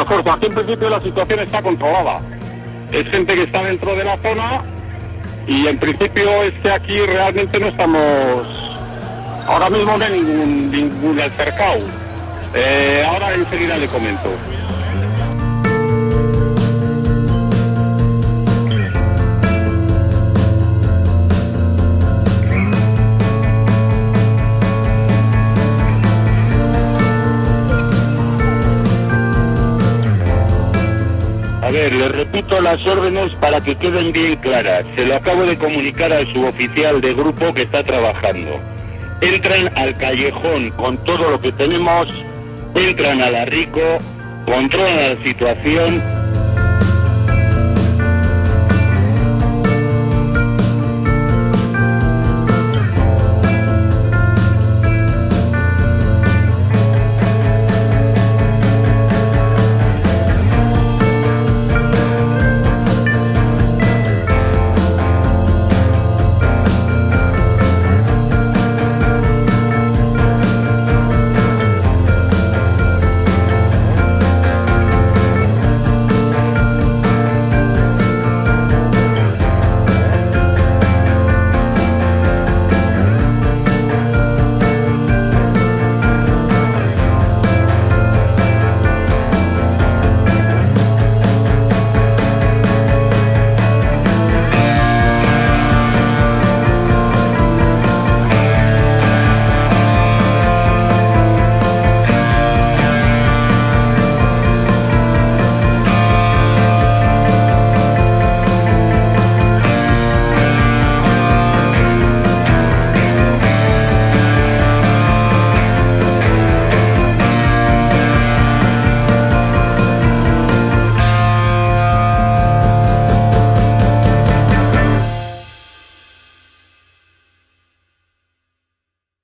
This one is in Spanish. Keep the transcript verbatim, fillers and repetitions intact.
refuerzo. Aquí en principio la situación está controlada. Es gente que está dentro de la zona y en principio es que aquí realmente no estamos... Ahora mismo no hay ningún, ningún altercado. Eh, ahora enseguida le comento. A ver, le repito las órdenes para que queden bien claras. Se lo acabo de comunicar al suboficial de grupo que está trabajando. Entran al callejón con todo lo que tenemos, entran a la Rico, controlan la situación.